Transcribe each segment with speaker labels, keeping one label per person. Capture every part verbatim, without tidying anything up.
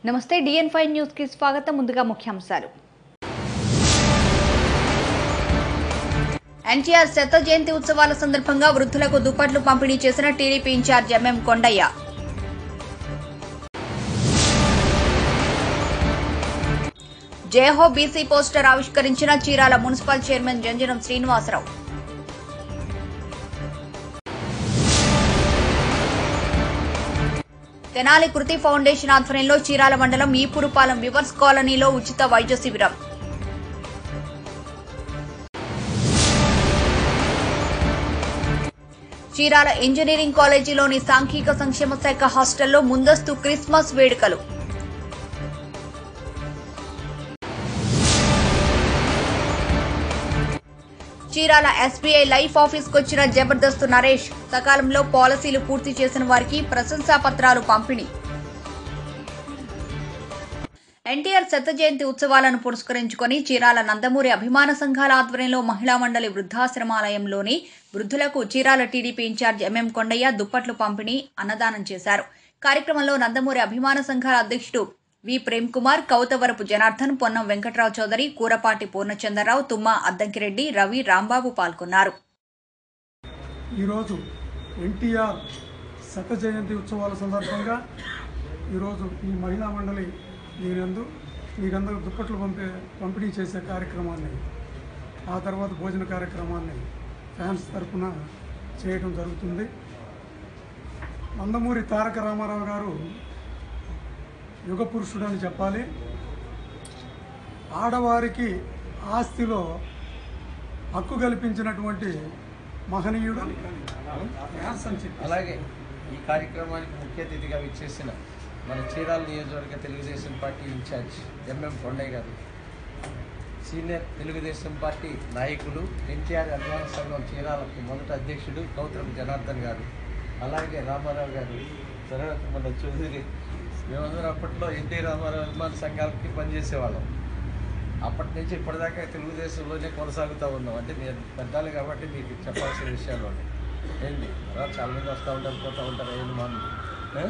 Speaker 1: నమస్తే డిఎన్ five news కి స్వాగతం. ముందుగా ముఖ్యాంశాలు. ఎన్టీఆర్ శత జయంతి ఉత్సవాల సందర్భంగా వృద్ధులకు దుప్పట్లు పంపిణీ చేసిన టీడీపీ ఇన్ఛార్జ్ ఎంఎం కొండయ్య. జయహో బీసీ పోస్టర్ ఆవిష్కరించిన Chirala municipal chairman Janjanam Srinivasarao. Tenali Kriti foundation ఆధ్వర్యంలో చీరాల మండలం ఈపురుపాలెం వివర్స్ కాలనీలో ఉచిత వైద్య శిబిరం. చీరాల ఇంజనీరింగ్ కాలేజీలోని సాంఘిక సంక్షేమ శాఖ హాస్టల్లో ముందస్తు క్రిస్మస్ వేడుకలు. చీరాల ఎస్బీఐ లైఫ్ ఆఫీస్కు వచ్చిన జబర్దస్త్ నరేష్ సకాలంలో పాలసీలు పూర్తి చేసిన వారికి ప్రశంసా పత్రాలు పంపిణీ. ఎన్టీఆర్ శత జయంతి ఉత్సవాలను పురస్కరించుకుని చీరాల నందమూరి అభిమాన సంఘాల ఆధ్వర్యంలో మహిళా మండలి వృద్ధాశ్రమాలయంలోని వృద్ధులకు Chirala TDP incharge MM Kondaiah దుప్పట్లు పంపిణీ అన్నదానం చేశారు. కార్యక్రమంలో నందమూరి అభిమాన సంఘాల అధ్యక్షుడు వి ప్రేమ్ కుమార్, కౌతవరపు జనార్దన్, పొన్నం వెంకట్రావు చౌదరి, కూరపాటి పూర్ణచంద్రరావు, తుమ్మ అద్దంకిరెడ్డి, రవి, రాంబాబు పాల్గొన్నారు.
Speaker 2: ఈరోజు ఎన్టీఆర్ శత జయంతి ఉత్సవాల సందర్భంగా ఈరోజు ఈ మహిళా మండలి దీనందు మీకందరూ దుప్పట్లు పంపే పంపిణీ చేసే కార్యక్రమాన్ని, ఆ తర్వాత భోజన కార్యక్రమాన్ని ఫ్యాన్స్ తరఫున చేయడం జరుగుతుంది. నందమూరి తారక రామారావు గారు యుగ పురుషుడు అని చెప్పాలి. ఆడవారికి ఆస్తిలో హక్కు కల్పించినటువంటి మహనీయుడు.
Speaker 3: అలాగే ఈ కార్యక్రమానికి ముఖ్య అతిథిగా విచ్చేసిన మన చీరాల నియోజకవర్గ Telugudesam party in charge MM Kondaiah garu, senior Telugu Desam party నాయకులు, ఎన్టీఆర్ అభిమాన సంఘం చీరాలకు మొదటి అధ్యక్షుడు కౌతరపు జనార్దన్ గారు, అలాగే రామారావు గారు, తర్వాత మన చౌదరి, మేమందరం అప్పట్లో ఎన్టీ రామారావు అభిమాన సంఘాలకి పనిచేసేవాళ్ళం. అప్పటి నుంచి ఇప్పటిదాకా తెలుగుదేశంలోనే కొనసాగుతూ ఉన్నాం. అంటే మీరు పెద్దాలు కాబట్టి మీకు చెప్పాల్సిన విషయాలు ఉన్నాయి. ఏంటి అలా చాలామంది వస్తూ ఉంటారు, పోతూ ఉంటారు. ఏంటి మనం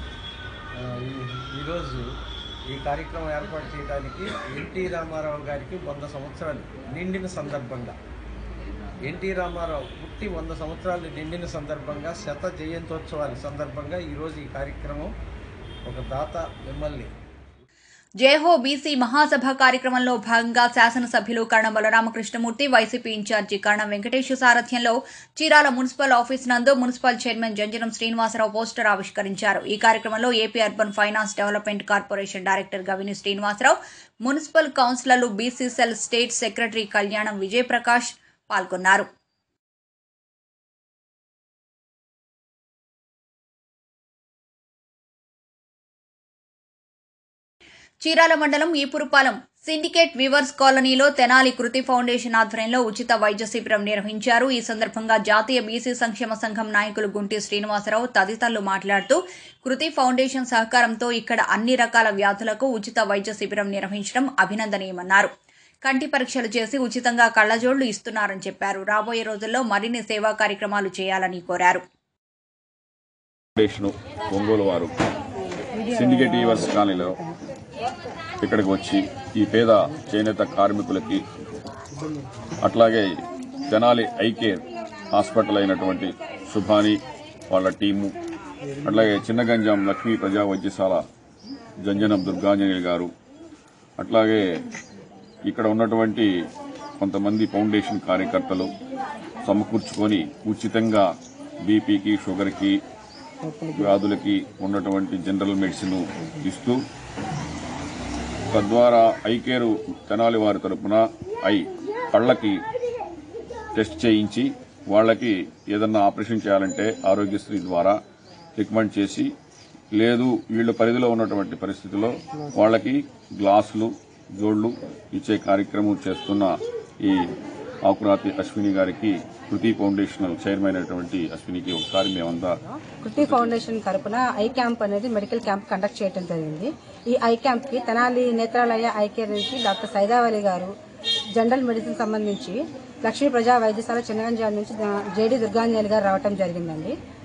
Speaker 3: ఈరోజు ఈ కార్యక్రమం ఏర్పాటు చేయడానికి ఎన్టీ రామారావు గారికి వంద సంవత్సరాలు నిండిన సందర్భంగా, ఎన్టీ రామారావు పుట్టి వంద సంవత్సరాలు నిండిన సందర్భంగా, శత జయంతోత్సవాల సందర్భంగా ఈరోజు ఈ కార్యక్రమం ఒక దాత మిమ్మల్ని.
Speaker 1: జయహో బీసీ మహాసభ కార్యక్రమంలో భాగంగా శాసనసభ్యులు కరణం బలరామకృష్ణమూర్తి, వైసీపీ ఇన్ఛార్జి కరణం వెంకటేష్ సారథ్యంలో చీరాల మున్సిపల్ ఆఫీస్ నందు municipal chairman Janjanam Srinivasarao poster ఆవిష్కరించారు. ఈ కార్యక్రమంలో AP urban finance development corporation director Gavini Srinivasarao, municipal కౌన్సిలర్లు BC cell state secretary Kalyanam Vijayaprakash పాల్గొన్నారు. చీరాల మండలం ఈపురుపాలెం సిండికేట్ వివర్స్ కాలనీలో తెనాలి కృతి ఫౌండేషన్ ఆధ్వర్యంలో ఉచిత వైద్య శిబిరం నిర్వహించారు. ఈ సందర్భంగా జాతీయ బీసీ సంక్షేమ సంఘం నాయకులు గుంటి శ్రీనివాసరావు తదితరులు మాట్లాడుతూ కృతి ఫౌండేషన్ సహకారంతో ఇక్కడ అన్ని రకాల వ్యాధులకు ఉచిత వైద్య శిబిరం నిర్వహించడం అభినందనీయమన్నారు. కంటి పరీక్షలు చేసి ఉచితంగా కళ్లజోళ్లు ఇస్తున్నారని చెప్పారు. రాబోయే రోజుల్లో మరిన్ని సేవా కార్యక్రమాలు చేయాలని కోరారు.
Speaker 4: ఇక్కడికి వచ్చి ఈ పేద చేనేత కార్మికులకి, అట్లాగే తెనాలి ఐకేర్ హాస్పిటల్ అయినటువంటి శుభాని వాళ్ళ టీము, అట్లాగే చిన్నగంజాం లక్ష్మీ ప్రజా వైద్యశాల జంజనం దుర్గాంజనేయులు గారు, అట్లాగే ఇక్కడ ఉన్నటువంటి కొంతమంది ఫౌండేషన్ కార్యకర్తలు సమకూర్చుకొని ఉచితంగా బీపీకి, షుగర్కి, వ్యాధులకి ఉన్నటువంటి జనరల్ మెడిసిన్ ఇస్తూ, తద్వారా ఐకేరు తెనాలి వారి తరపున ఐ కళ్ళకి టెస్ట్ చేయించి వాళ్ళకి ఏదన్నా ఆపరేషన్ చేయాలంటే ఆరోగ్యశ్రీ ద్వారా రికమెండ్ చేసి, లేదు వీళ్ళ పరిధిలో ఉన్నటువంటి పరిస్థితుల్లో వాళ్ళకి గ్లాసులు, జోళ్లు ఇచ్చే కార్యక్రమం చేస్తున్న ఈ ఆకురాతి అశ్విని గారికి, కృతి ఫౌండేషన్ చైర్మన్ అయినటువంటి అశ్వినికి ఒకసారి మేమంతా
Speaker 5: కృతి ఫౌండేషన్ తరపున ఐ క్యాంప్ అనేది మెడికల్ క్యాంప్ కండక్ట్ చేయడం జరిగింది. ఈ ఐ క్యాంప్ కి తెనాలి నేత్రాలయ ఐ కేర్ నుంచి doctor Saidavali garu general medicine సంబంధించి లక్ష్మీ ప్రజా వైద్యశాల చిన్నగంజాల నుంచి జేడీ దుర్గాంజనేయులు గారు రావడం జరిగిందండి.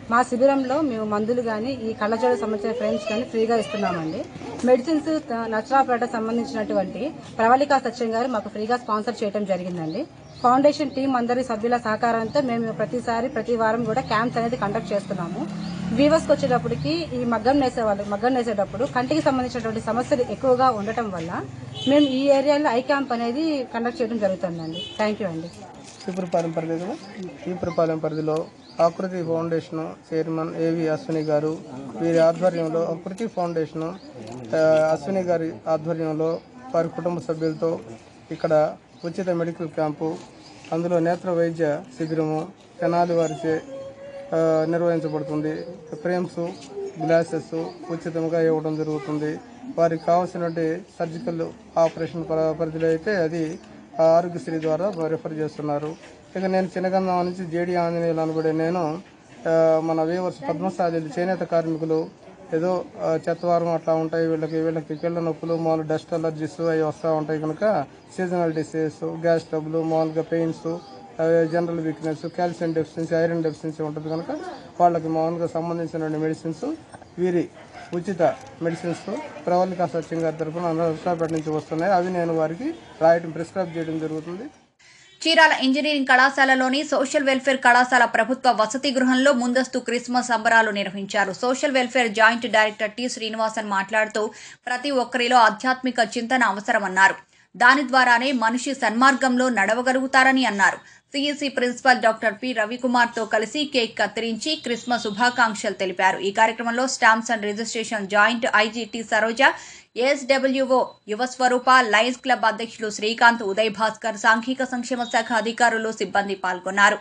Speaker 5: మా శిబిరంలో మేము మందులు కానీ ఈ కళ్ళజోడు సంబంధించిన ఫ్రేమ్స్ కానీ ఫ్రీగా ఇస్తున్నామండి. మెడిసిన్స్ నచ్చరాపేట సంబంధించినటువంటి ప్రవళికా సత్యం గారు మాకు ఫ్రీగా స్పాన్సర్ చేయడం జరిగిందండి. ఫౌండేషన్ టీం అందరి సభ్యుల సహకారంతో మేము ప్రతిసారి ప్రతి వారం కూడా క్యాంప్స్ అనేది కండక్ట్ చేస్తున్నాము. వీవర్స్కి వచ్చేటప్పటికి ఈ మగ్గం నేసే వాళ్ళు మగ్గం నేసేటప్పుడు కంటికి సంబంధించినటువంటి సమస్యలు ఎక్కువగా ఉండటం వల్ల మేము ఈ ఏరియాలో ఐ క్యాంప్ అనేది కండక్ట్ చేయడం జరుగుతుందండి. థ్యాంక్ యూ అండి.
Speaker 6: ఈపురపాలెం పరిధిలో ఈపురపాలెం పరిధిలో ఆకృతి ఫౌండేషన్ చైర్మన్ ఏవి అశ్విని గారు వీరి ఆధ్వర్యంలో ఆకృతి ఫౌండేషన్ అశ్విని గారి ఆధ్వర్యంలో వారి కుటుంబ సభ్యులతో ఇక్కడ ఉచిత మెడికల్ క్యాంపు, అందులో నేత్ర వైద్య శిబిరము తెనాలి వారిచే నిర్వహించబడుతుంది. ఫ్రేమ్స్ గ్లాసెస్ ఉచితంగా ఇవ్వడం జరుగుతుంది. వారికి కావాల్సినటువంటి సర్జికల్ ఆపరేషన్ పరిధిలో అయితే అది ఆరోగ్యశ్రీ ద్వారా రిఫర్ చేస్తున్నారు. ఇక నేను చిన్నగంధం నుంచి జేడీ ఆంజనేయులు అనబడే నేను మన వీవర్స్ పద్మశాలీలు చేనేత కార్మికులు ఏదో చెత్తవారం అట్లా ఉంటాయి, వీళ్ళకి వీళ్ళకి కీళ్ళ నొప్పులు మామూలు డస్ట్ అలర్జీస్ అవి వస్తూ ఉంటాయి కనుక సీజనల్ డిసీజెస్ గ్యాస్ ట్రబుల్ మామూలుగా pains general weakness calcium deficiency iron deficiency ఉంటుంది కనుక వాళ్ళకి మామూలుగా సంబంధించిన మెడిసిన్స్ వీరి ఉచిత మెడిసిన్స్ ప్రవళికా సత్యం గారి తరఫున నర్సాపేట నుంచి వస్తున్నాయి. అవి నేను వారికి రాయటం ప్రిస్క్రైబ్ చేయడం జరుగుతుంది.
Speaker 1: చీరాల ఇంజనీరింగ్ కళాశాలలోని సోషల్ వెల్ఫేర్ కళాశాల ప్రభుత్వ వసతి గృహంలో ముందస్తు క్రిస్మస్ సంబరాలు నిర్వహించారు. Social welfare joint director T Srinivasan మాట్లాడుతూ ప్రతి ఒక్కరిలో ఆధ్యాత్మిక చింతన అవసరమన్నారు. దాని ద్వారానే మనిషి సన్మార్గంలో నడవగలుగుతారని అన్నారు. CEC principal doctor P Ravikumar తో కలిసి కేక్ కత్తిరించి క్రిస్మస్ శుభాకాంక్షలు తెలిపారు. ఈ కార్యక్రమంలో stamps and registration joint IG T Saroja, ASWO Yuvaswarupa, lions club అధ్యక్షులు శ్రీకాంత్, ఉదయ్ భాస్కర్, సాంఘిక సంక్షేమ శాఖ అధికారులు, సిబ్బంది పాల్గొన్నారు.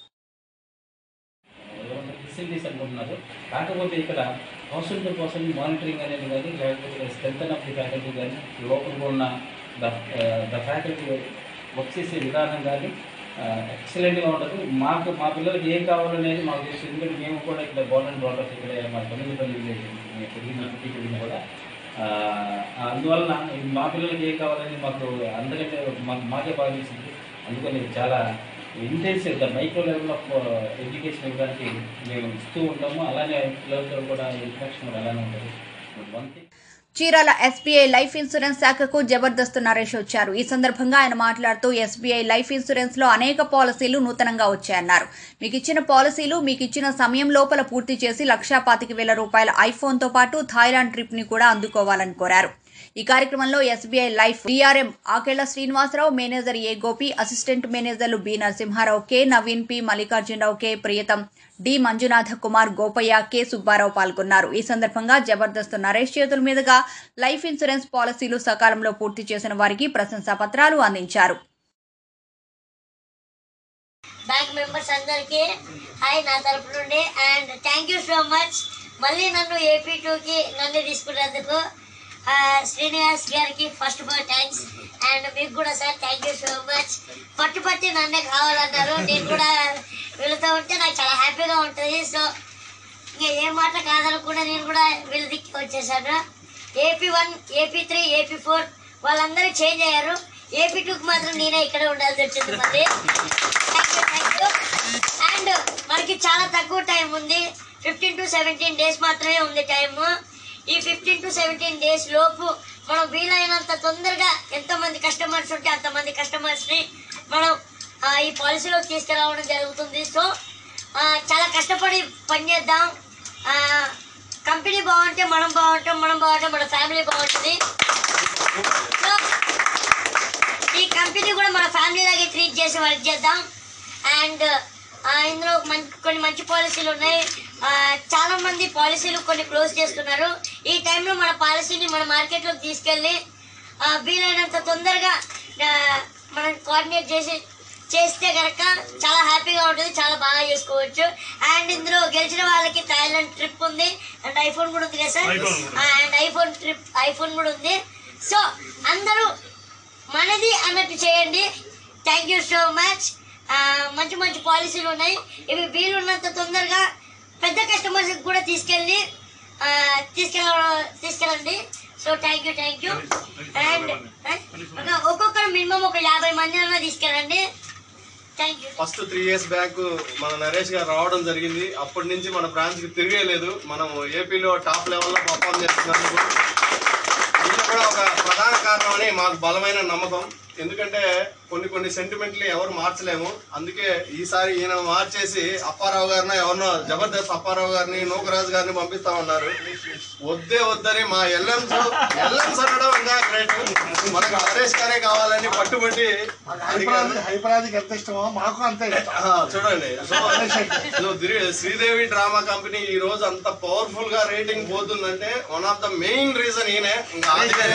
Speaker 7: కాకపోతే ఇక్కడ పర్సన్ టు పర్సన్ మానిటరింగ్ అనేది కానీ లేకపోతే స్ట్రెంత్ ఆఫ్ ది ఫ్యాకల్టీ కానీ లోపల ఉన్న ద ద ఫ్యాకల్టీ వర్క్ చేసే విధానం కానీ ఎక్సలెంట్గా ఉండదు. మాకు మా పిల్లలకి ఏం కావాలనేది మాకు తెలుసు. ఎందుకంటే మేము కూడా ఇక్కడ గవర్నమెంట్ డాక్టర్స్ ఇక్కడ మా తొమ్మిది పల్లి పెరిగిన కూడా అందువలన మా పిల్లలకి ఏం కావాలని మాకు అందరికంటే మాకు మాకే బాగా తెలిసింది. అందుకని చాలా ఇంటెన్సివ్గా మైక్రో లెవెల్ ఆఫ్ ఎడ్యుకేషన్ ఇవ్వడానికి మేము ఇస్తూ ఉంటాము. అలానే పిల్లలతో కూడా ఇంట్రాక్షన్ కూడా అలానే ఉంటుంది. One thing
Speaker 1: Chirala SBI life insurance శాఖకు జబర్దస్త్ నరేష్ వచ్చారు. ఈ సందర్భంగా ఆయన మాట్లాడుతూ ఎస్బీఐ లైఫ్ ఇన్సూరెన్స్ లో అనేక పాలసీలు నూతనంగా వచ్చాయన్నారు. మీకు ఇచ్చిన పాలసీలు మీకు ఇచ్చిన సమయం లోపల పూర్తి చేసి లక్షా పాతిక వేల రూపాయల ఐఫోన్ తో పాటు థాయిలాండ్ ట్రిప్ ని కూడా అందుకోవాలని కోరారు. ఈ కార్యక్రమంలో SBI life DRM Akella Srinivasarao, manager A Gopi, assistant మేనేజర్లు B Narasimharao, K Naveen, P Mallikarjunarao, K Priyatham, D Manjunatha Kumar, Gopaiah, K Subbarao పాల్గొన్నారు. ఈ సందర్భంగా జబర్దస్త్ నరేష్ చేతుల మీదుగా లైఫ్ ఇన్సూరెన్స్ పాలసీలు సకాలంలో పూర్తి చేసిన వారికి ప్రశంసా పత్రాలు అందించారు.
Speaker 8: బ్యాంక్ మెంబర్స్ అందరికీ హాయ్ నా తరపు నుండి and thank you so much. మళ్ళీ నన్ను ఏపీ టూకి నన్ను తీసుకున్నందుకు శ్రీనివాస్ గారికి first of all thanks and మీకు కూడా sir thank you so much. పట్టు పట్టి నన్నే కావాలన్నారు. నేను కూడా వీళ్ళతో ఉంటే నాకు చాలా హ్యాపీగా ఉంటుంది. సో ఇంకా ఏ మాట కాదనకుండా నేను కూడా వీళ్ళ దిక్కి వచ్చేసాను. AP one, AP three, AP four వాళ్ళందరూ చేంజ్ అయ్యారు. ఏపీ టూకి మాత్రం నేనే ఇక్కడ ఉండాల్సి వచ్చింది. మళ్ళీ thank you thank you and మనకి చాలా తక్కువ టైం ఉంది. ఫిఫ్టీన్ టు సెవెంటీన్ డేస్ మాత్రమే ఉంది టైము. ఈ ఫిఫ్టీన్ టు సెవెంటీన్ డేస్ లోపు మనం వీలైనంత తొందరగా ఎంతమంది కస్టమర్స్ ఉంటే అంతమంది కస్టమర్స్ని మనం ఈ పాలసీలోకి తీసుకురావడం జరుగుతుంది. సో చాలా కష్టపడి పనిచేద్దాం. కంపెనీ బాగుంటే మనం బాగుంటాం, మనం బాగుంటాం మన ఫ్యామిలీ బాగుంటుంది. సో ఈ కంపెనీ కూడా మన ఫ్యామిలీ లాగే ట్రీట్ చేసి వర్క్ చేద్దాం. అండ్ ఇందులో మంచి కొన్ని మంచి పాలసీలు ఉన్నాయి. చాలా మంది పాలసీలు కొన్ని క్లోజ్ చేస్తున్నారు. ఈ టైంలో మన పాలసీని మన మార్కెట్లోకి తీసుకెళ్ళి వీలైనంత తొందరగా మనం కోఆర్డినేట్ చేసి చేస్తే కనుక చాలా హ్యాపీగా ఉంటుంది, చాలా బాగా చేసుకోవచ్చు. అండ్ ఇందులో గెలిచిన వాళ్ళకి థాయిలాండ్ ట్రిప్ ఉంది అండ్ ఐఫోన్ కూడా ఉంది కదా sir. And iPhone trip iPhone కూడా ఉంది. సో అందరూ మనది అన్నట్టు చేయండి. Thank you so much. మంచి మంచి పాలసీలు ఉన్నాయి. ఇవి వీలున్నంత తొందరగా పెద్ద కస్టమర్స్ కూడా తీసుకెళ్ళి తీసుకెళ్ళ తీసుకెళ్ళండి. So thank you thank you and ఒక్కొక్కరు మినిమం ఒక యాభై మంది అన్నా తీసుకెళ్ళండి. Thank you.
Speaker 9: First three years back మన నరేష్ గారు రావడం జరిగింది. అప్పటి నుంచి మన బ్రాంచ్ కి తిరిగేలేదు. మనం ఏపీలో టాప్ లెవెల్లో పర్ఫామ్ చేస్తున్నందుకు ఇది కూడా ఒక ప్రధాన కారణం అని మాకు బలమైన నమ్మకం. ఎందుకంటే కొన్ని కొన్ని సెంటిమెంట్లు ఎవరు మార్చలేము. అందుకే ఈసారి ఈయన మార్చేసి అప్పారావు గారిని ఎవరినో జబర్దస్త్ అప్పారావు గారిని నూకరాజు గారిని పంపిస్తామన్నారు. వద్దే వద్దని మా ఎల్ఎంస్ ఎల్ఎంస్ అనడం ఇంకా గ్రేట్. మనకు నరేష్ గారే కావాలని పట్టుబట్టి
Speaker 10: హైపరాదికి ఎంత ఇష్టమో మాకు అంతే
Speaker 9: చూడండి. సో శ్రీదేవి డ్రామా కంపెనీ ఈ రోజు అంత పవర్ఫుల్ గా రేటింగ్ పోతుందంటే one of the main reason ఈయనే. ఇంకా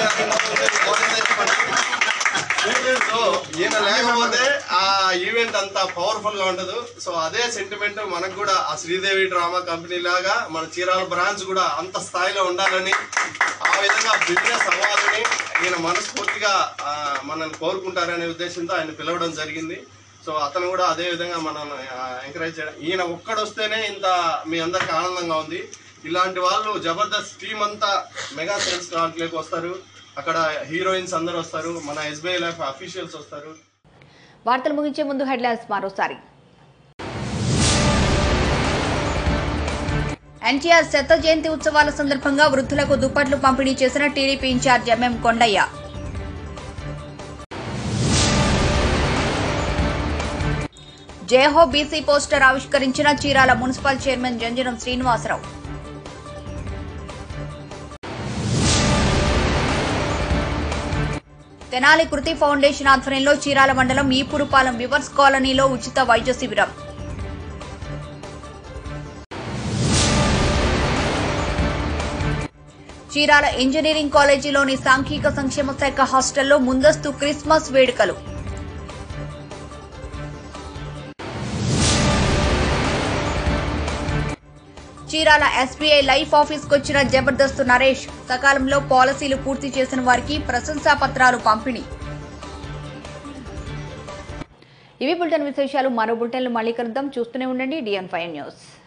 Speaker 9: సో ఈయన లేకపోతే ఆ ఈవెంట్ అంతా పవర్ఫుల్ గా ఉండదు. సో అదే సెంటిమెంట్ మనకు కూడా ఆ శ్రీదేవి డ్రామా కంపెనీ లాగా మన చీరాల బ్రాంచ్ కూడా అంత స్థాయిలో ఉండాలని, ఆ విధంగా బిజినెస్ అవ్వాలని ఈయన మనస్ఫూర్తిగా మనల్ని కోరుకుంటారనే ఉద్దేశంతో ఆయన పిలవడం జరిగింది. సో అతను కూడా అదే విధంగా మనం ఎంకరేజ్ చేయడం. ఈయన ఒక్కడొస్తేనే ఇంత మీ అందరికి ఆనందంగా ఉంది. ఇలాంటి వాళ్ళు జబర్దస్త్ టీం అంతా మెగా సేల్స్ కాంట్లోకి వస్తారు. అక్కడ హీరోయిన్స్ అందరూ వస్తారు, మన ఎస్బీఐ లైఫ్ అఫీషియల్స్ వస్తారు.
Speaker 1: వార్తలు ముగించే ముందు హెడ్లైన్స్ మరోసారి. ఎన్టీఆర్ శత జయంతి ఉత్సవాల సందర్భంగా వృద్ధులకు దుప్పట్లు పంపిణీ చేసిన టీడీపీ ఇన్ఛార్జ్ ఎంఎం కొండయ్య. జయహో బీసీ పోస్టర్ ఆవిష్కరించిన Chirala municipal chairman Janjanam Srinivasarao. Tenali Kriti foundation ఆధ్వర్యంలో చీరాల మండలం ఈపురుపాలెం వివర్స్ కాలనీలో ఉచిత వైద్య శిబిరం. చీరాల ఇంజనీరింగ్ కాలేజీలోని సాంఘిక సంక్షేమ శాఖ హాస్టల్లో ముందస్తు క్రిస్మస్ వేడుకలు. చీరాల ఎస్బీఐ లైఫ్ ఆఫీస్కొచ్చిన జబర్దస్త్ నరేష్ సకాలంలో పాలసీలు పూర్తి చేసిన వారికి ప్రశంసా పత్రాలు పంపిణీ. ఇవి బులెటిన్ విశేషాలు. మరో బులెటిన్లు మళ్ళీ కలుద్దాం. చూస్తూనే ఉండండి డిఎన్ ఫైవ్ న్యూస్.